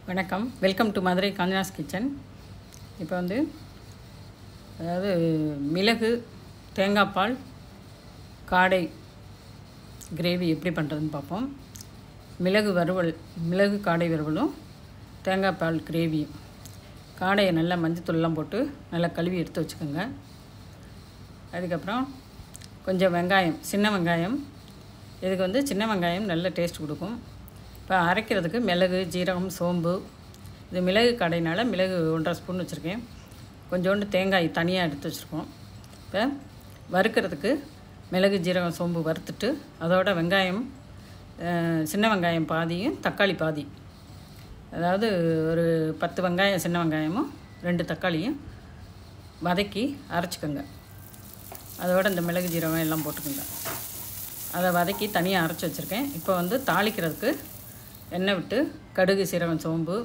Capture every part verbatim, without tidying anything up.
வணக்கம். Welcome to Madurai Kanchana's kitchen. இப்போ வந்து அதாவது மிளகு தேங்காய் பால் காடை கிரேவி எப்படி பண்ணுறதுன்னு பார்ப்போம். மிளகு வறுவல் மிளகு காடை வறுவலும் தேங்காய் பால் கிரேவியும். காடையை நல்லா மஞ்சத்தூள்லாம் போட்டு நல்லா கழுவி எடுத்து வச்சுக்கோங்க. அதுக்கப்புறம் கொஞ்சம் வெங்காயம், சின்ன வெங்காயம். இதுக்கு வந்து சின்ன வெங்காயம் நல்ல டேஸ்ட் கொடுக்கும். இப்போ அரைக்கிறதுக்கு மிளகு, ஜீரகம், சோம்பு. இது மிளகு கடையினால் மிளகு ஒன்றரை ஸ்பூன் வச்சுருக்கேன். கொஞ்சோண்டு தேங்காய் தனியாக எடுத்து வச்சுருக்கோம். இப்போ வறுக்கிறதுக்கு மிளகு, ஜீரகம், சோம்பு வறுத்துட்டு அதோட வெங்காயம், சின்ன வெங்காயம் பாதியும் தக்காளி பாதி, அதாவது ஒரு பத்து வெங்காயம் சின்ன வெங்காயமும் ரெண்டு தக்காளியும் வதக்கி அரைச்சிக்கோங்க. அதோட இந்த மிளகு ஜீரகம் எல்லாம் போட்டுக்கோங்க. அதை வதக்கி தனியாக அரைச்சி வச்சுருக்கேன். இப்போ வந்து தாளிக்கிறதுக்கு எண்ணெய் விட்டு கடுகு, சீரகம், சோம்பு,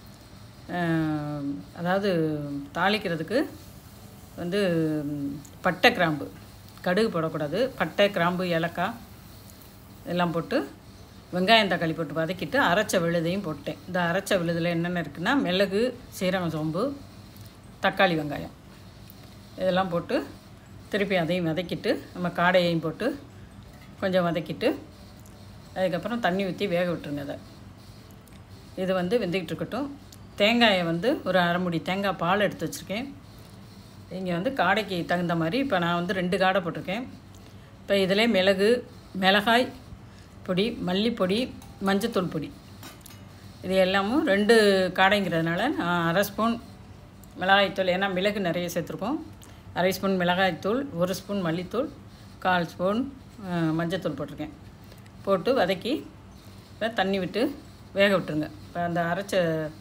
அதாவது தாளிக்கிறதுக்கு வந்து பட்டை, கிராம்பு, கடுகு போடக்கூடாது. பட்டை, கிராம்பு, ஏலக்காய் எல்லாம் போட்டு வெங்காயம் தக்காளி போட்டு வதக்கிட்டு அரைச்ச விழுதையும் போட்டேன். இந்த அரைச்ச விழுதில் என்னென்ன இருக்குன்னா மிளகு, சீரகம், சோம்பு, தக்காளி, வெங்காயம் இதெல்லாம் போட்டு திருப்பி அதையும் வதக்கிட்டு நம்ம காடையையும் போட்டு கொஞ்சம் வதக்கிட்டு அதுக்கப்புறம் தண்ணி ஊற்றி வேக விட்டுருங்க. அதை இது வந்து வெந்துக்கிட்டு இருக்கட்டும். தேங்காயை வந்து ஒரு அரை மூடி தேங்காய் பால் எடுத்து வச்சுருக்கேன். இங்கே வந்து காடைக்கு தகுந்த மாதிரி இப்போ நான் வந்து ரெண்டு காடை போட்டிருக்கேன். இப்போ இதிலே மிளகு, மிளகாய் பொடி, மல்லிப்பொடி, மஞ்சத்தூள் பொடி, இது எல்லாமும் ரெண்டு காடைங்கிறதுனால நான் அரை ஸ்பூன் மிளகாய்த்தூள், ஏன்னா மிளகு நிறைய சேர்த்துருக்கோம். அரை ஸ்பூன் மிளகாய்த்தூள், ஒரு ஸ்பூன் மல்லித்தூள், கால் ஸ்பூன் மஞ்சத்தூள் போட்டிருக்கேன். போட்டு வதக்கி இப்போ தண்ணி விட்டு வேக விட்டுருங்க. இப்போ அந்த அரைச்ச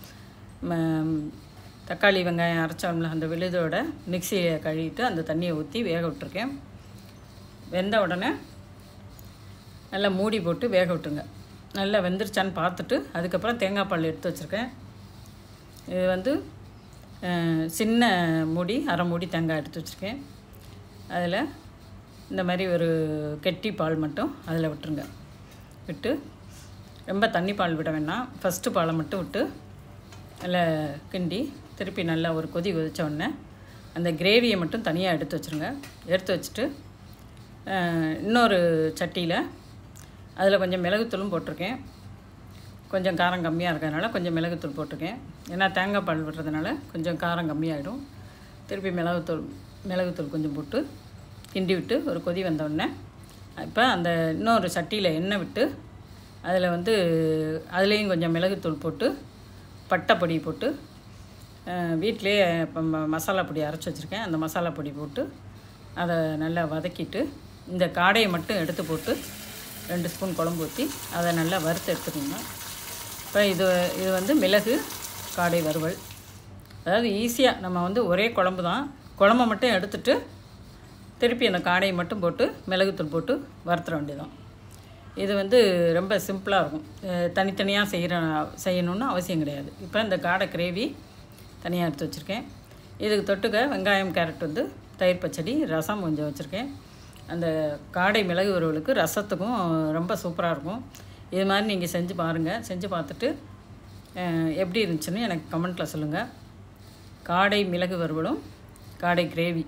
தக்காளி வெங்காயம் அரைச்சோம்ல அந்த விழுதோட மிக்சியை கழுவிட்டு அந்த தண்ணியை ஊற்றி வேக விட்டுருக்கேன். வெந்த உடனே நல்லா மூடி போட்டு வேக விட்டுருங்க. நல்லா வெந்துருச்சான்னு பார்த்துட்டு அதுக்கப்புறம் தேங்காய் பால் எடுத்து வச்சுருக்கேன். இது வந்து சின்ன மூடி, அரை மூடி தேங்காய் எடுத்து வச்சுருக்கேன். அதில் இந்த மாதிரி ஒரு கெட்டி பால் மட்டும் அதில் விட்டுருங்க. விட்டு ரொம்ப தண்ணி பால் விட வேணாம். ஃபஸ்ட்டு பாலை மட்டும் விட்டு நல்லா கிண்டி திருப்பி நல்லா ஒரு கொதி கொதித்த உடனே அந்த கிரேவியை மட்டும் தனியாக எடுத்து வச்சுருங்க. எடுத்து வச்சுட்டு இன்னொரு சட்டியில் அதில் கொஞ்சம் மிளகுத்தூளும் போட்டிருக்கேன். கொஞ்சம் காரம் கம்மியாக இருக்கிறதுனால கொஞ்சம் மிளகுத்தூள் போட்டிருக்கேன். ஏன்னா தேங்காய் பால் விடுறதுனால கொஞ்சம் காரம் கம்மியாகிடும். திருப்பி மிளகுத்தூள் மிளகுத்தூள் கொஞ்சம் போட்டு கிண்டி விட்டு ஒரு கொதி வந்தோடனே இப்போ அந்த இன்னொரு சட்டியில் எண்ணெய் விட்டு அதில் வந்து அதுலேயும் கொஞ்சம் மிளகுத்தூள் போட்டு பட்டை பொடி போட்டு வீட்டிலே இப்போ மசாலா பொடி அரைச்சி வச்சுருக்கேன். அந்த மசாலா பொடி போட்டு அதை நல்லா வதக்கிட்டு இந்த காடையை மட்டும் எடுத்து போட்டு ரெண்டு ஸ்பூன் குழம்பு ஊற்றி அதை நல்லா வறுத்து எடுத்துக்கோங்க. இப்போ இது இது வந்து மிளகு காடை வறுவல். அதாவது ஈஸியாக நம்ம வந்து ஒரே குழம்பு தான், குழம்பை மட்டும் எடுத்துட்டு திருப்பி அந்த காடையை மட்டும் போட்டு மிளகுத்தூள் போட்டு வறுத்துற வேண்டியதான். இது வந்து ரொம்ப சிம்பிளாக இருக்கும். தனித்தனியாக செய்கிற செய்யணுன்னு அவசியம் கிடையாது. இப்போ இந்த காடை கிரேவி தனியாக எடுத்து வச்சுருக்கேன். இதுக்கு தொட்டுக்க வெங்காயம், கேரட் வந்து தயிர் பச்சடி, ரசம் கொஞ்சம் வச்சுருக்கேன். அந்த காடை மிளகு வறுவலுக்கு ரசத்துக்கும் ரொம்ப சூப்பராக இருக்கும். இது மாதிரி நீங்கள் செஞ்சு பாருங்கள். செஞ்சு பார்த்துட்டு எப்படி இருந்துச்சுன்னு எனக்கு கமெண்ட்டில் சொல்லுங்கள். காடை மிளகு வறுவலும் காடை கிரேவி.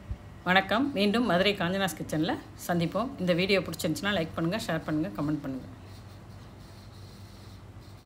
வணக்கம். மீண்டும் மதுரை காஞ்சனாஸ் கிச்சனில் சந்திப்போம். இந்த வீடியோ பிடிச்சிருந்துச்சுன்னா லைக் பண்ணுங்கள், ஷேர் பண்ணுங்கள், கமெண்ட் பண்ணுங்கள்.